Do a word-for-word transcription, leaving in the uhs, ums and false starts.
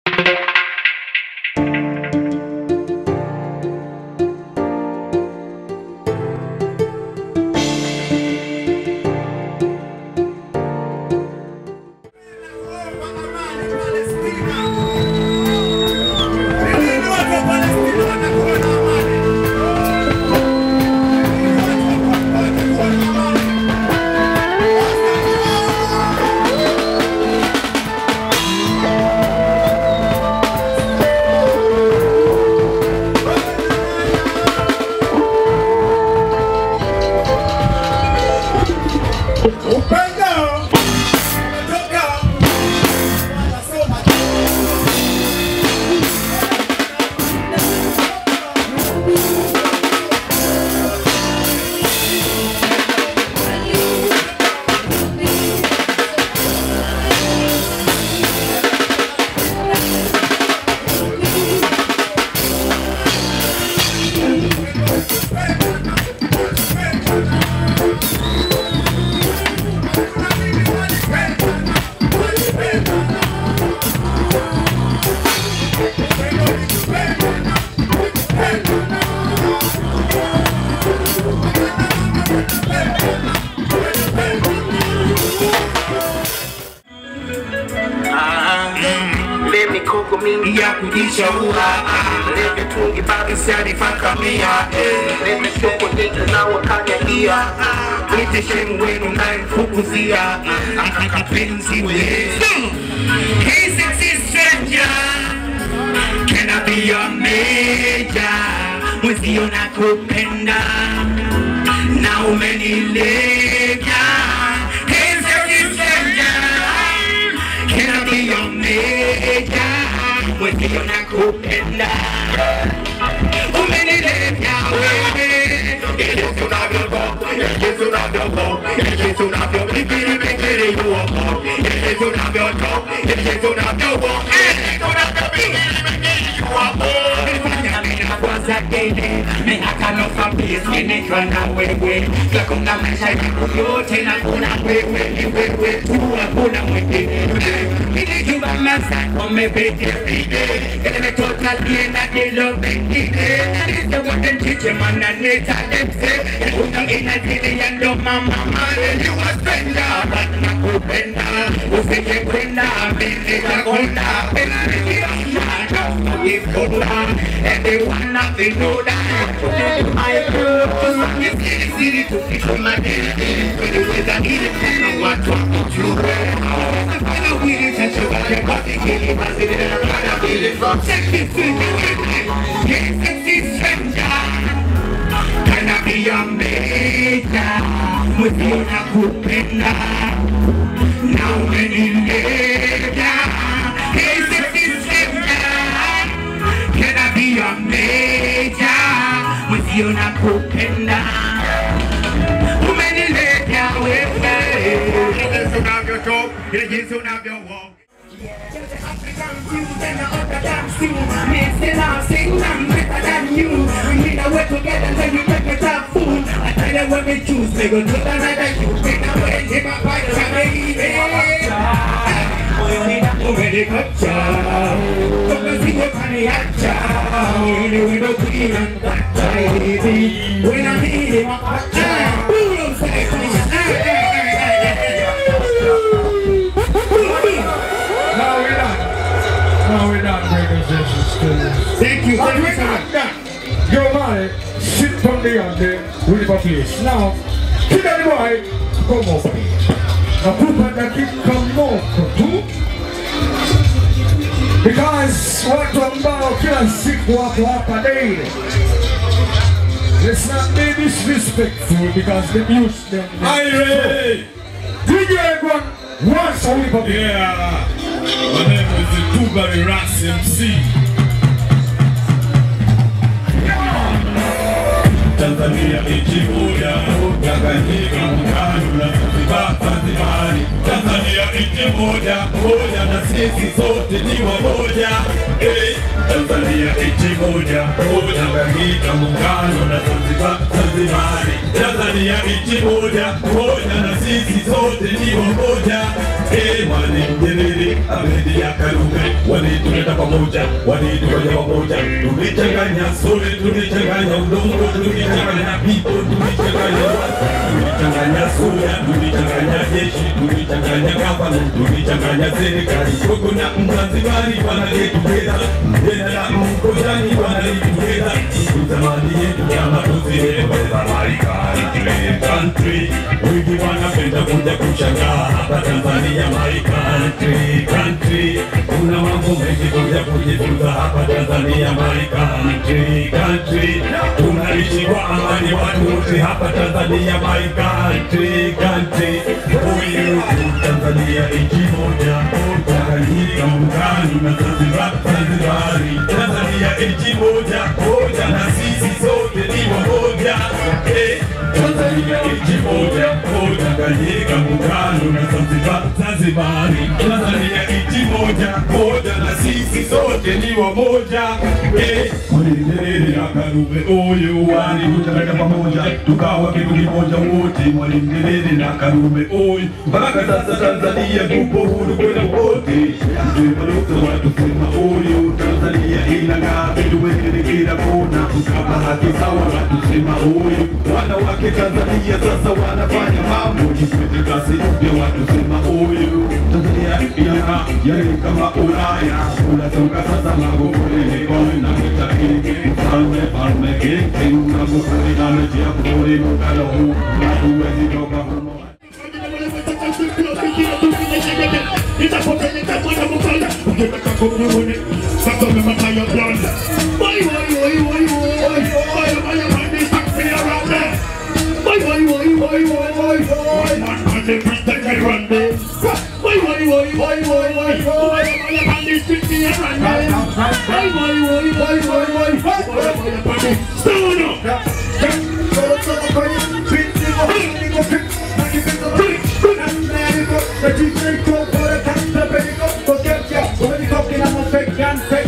mingi ya kujishaua Leve tungi bagi siari fakamia Leve shoko nita na wakanyagia Wite shemu wenu na mfukuzia Amkaka penzi we Hey sexy stranger Can I be your major Mwezio na kupenda Na umenilega Hey sexy stranger Can I be your major Mwezio na kupenda Umenilega wewe Yesu unavyogo Yesu unavyogo Yesu unavyogo Bikiri bikiri yuoko Yesu unavyogo Yesu unavyogo Yesu unavyogo Bikiri bikiri yuoko Kwanza gene Mehaka no fabis Kene kwa na wewe Kakuna maisha yangu yote Na kuna wewe Ni wewe tu Hakuna mwingine Mini kiba masa Kome bete fide Kene total Kiena kilo bengine Nisa waten chiche Mana neta lepse Una ina zile Yando mama mare You a spender But na kupenda Usike kwenda Mene kakona Pena Pena If good love, everyone nothing know that I love you, city, city to become my day. When you with a need it, I want to put you away. I know we didn't touch you, but you're fucking kidding. I said it, I'm gonna feel it from sexy to yes, sexy stranger. Can I be your major? With you, na kupenda. Now when you later, hey, sexy stranger. Can I be your major? With you na kupenda Umenilega wewe Yesu unavyotalk Yesu unavyowalk You're the African few, then the other damn few. Me still I'm sing, I'm better than you. We need to work together till you take it up fool. I tell them when we choose, they go to another you. Take away, take my fight, I'm baby. You need a already cut job. Don't see what kind of action. You need to clean and black baby. When I need him, I'm hot job. Who don't say it? Now we're done. Now we're done, brothers and sisters. Thank you. Thank you, sir. Your man, sit from the under with the place. Now, kill the boy, come up. Now, put on the kid, come up, too. Because what I'm about, kill a sick walk up a day. Let's not be disrespectful because the news them. Aye, D J one, once a week of yeah. My name is the Dubari Ras M C. Tanzania nchi moja, Tanganyika muungano na Zanzibar Zanzibari. Tanzania nchi moja, moja na sisi sote ni wamoja. Hey, Tanzania nchi moja, moja Tanganyika muungano na Zanzibar Zanzibari. Tanzania nchi moja, moja na sisi sote ni wamoja. Eh, walimjelele abedi ya Karume, walituleta pamoja, walituweka pamoja. Tulichanganya sole, tulichanganya udongo, tulichanganya pipo, tulichanganya watu, tulichanganya soya, tulichanganya jeshi, tulichanganya gavana, tulichanganya serikali. Koko na Mzanzibari wanalitugeza, Mjena na Mkojani wanalitugeza. Zamani yetu kama tuziweza Marekani country, wengi wanapenda kuja kushangaa hapa Tanzania. My country, country, kuna mambo mengi kuja kujifunza hapa Tanzania. My country, country, tunaishi kwa amani watu wote hapa Tanzania. My country, country, huyu Tanzania nchi moja, Tanganyika muungano na Zanzibar, Zanzibari. Tanzania nchi moja, moja na sisi sote ni wamoja. Eh, Tanzania nchi moja, moja, Tanganyika muungano na Zanzibar, Zanzibari. Tanzania nchi moja, moja na sisi sote ni wamoja. Eh, Mwalimu na Karume oyo walitutaleta pamoja, tukawa kitu kimoja wote. Mwalimu na Karume oyo, mpaka sasa Tanzania tupo huru kwenda wote. Tumepaluka watu sema oyo, Tanzania inang'aa vitu wengi kila kona. Kama haki sawa watu sema oyo, wanawake Tanzania sasa wanafanya mambo jipete kasi ya watu sema oyo. Tanzania inang'aa yani kama Ulaya, unasonga sasa magofuli ni kome na mitakini. Mfalme falme kiki magofuli na mejia kuri mkalo huu, hatuwezi toka humo. It's a photo, it's a photo, it's a photo. You better come here with it. That's all my time you're done. Why, why, why, why, why, why, why, why, this stuck me around there? Why, why, why, why, why, why, why, man, man, they protect me around there. Why, why, why, why, why, why, why, why, man, they stick me around there. Why, why, why, why, why, why, why, why, why, why, stand up. The D J go for the cancer, baby, go for get ya. When you talking, I'm a fake and fake.